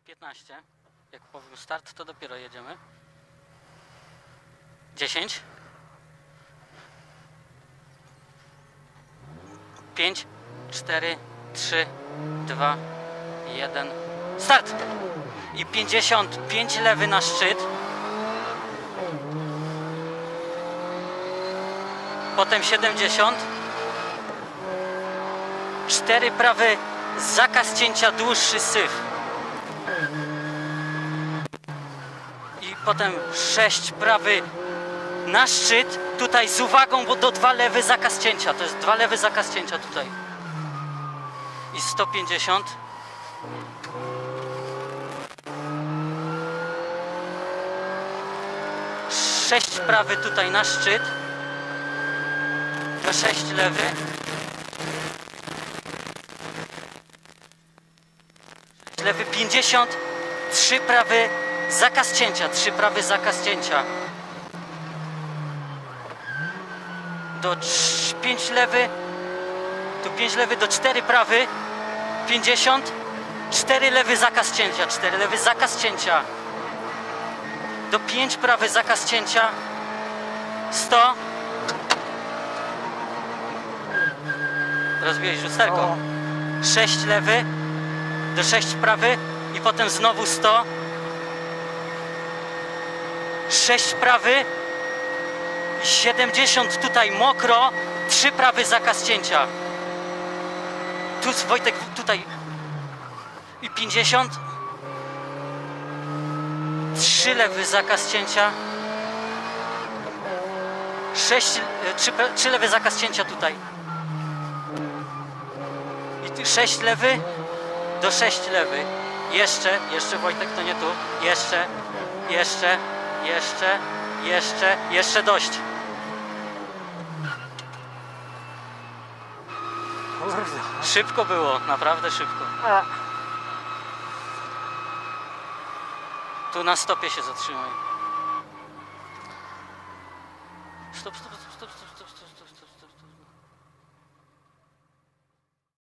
15. Jak powiem start, to dopiero jedziemy. 10. 5, 4, 3, 2, 1. Start! I 55 lewy na szczyt. Potem 70. 4 prawy, zakaz cięcia, dłuższy syf. I potem 6 prawy na szczyt. Tutaj z uwagą, bo do 2 lewy zakaz cięcia. To jest 2 lewy zakaz cięcia tutaj. I 150. Sześć prawy tutaj na szczyt. Do 6 lewy. Lewy 50. 3 prawy, zakaz cięcia. 3 prawy, zakaz cięcia. Do 5 lewy. Tu 5 lewy do 4 prawy. 50. 4 lewy, zakaz cięcia. 4 lewy, zakaz cięcia. Do 5 prawy, zakaz cięcia. 100. Rozbiłeś lusterko. 6 lewy. Do 6 prawy. I potem znowu 100. 6 prawy. 70 tutaj mokro. 3 prawy, zakaz cięcia. Tu Wojtek, tutaj. I 50. 3 lewy, zakaz cięcia. 3 lewy, zakaz cięcia tutaj. I 6 lewy. Do 6 lewy. Jeszcze Wojtek, to nie tu. Jeszcze dość. Szybko było, naprawdę szybko. Tu na stopie się zatrzymaj. Stop.